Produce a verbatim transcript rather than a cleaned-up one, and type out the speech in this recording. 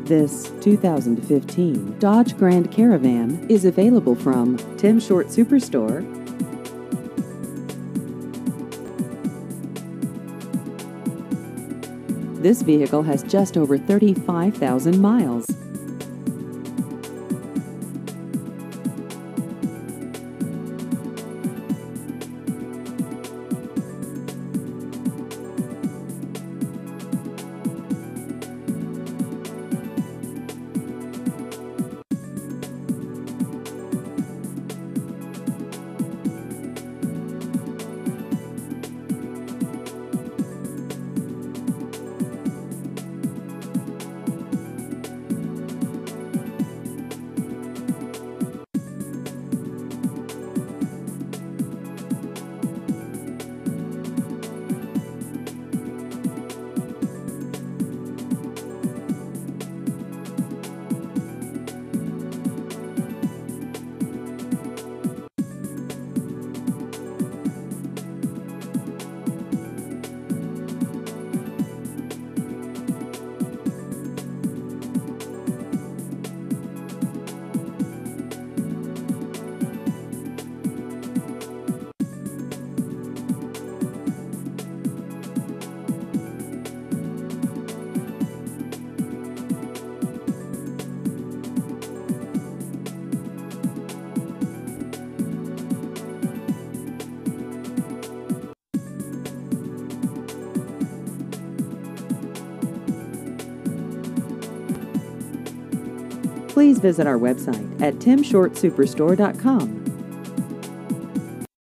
This two thousand fifteen Dodge Grand Caravan is available from Tim Short Superstore. This vehicle has just over thirty-five thousand miles. Please visit our website at tim short superstore dot com.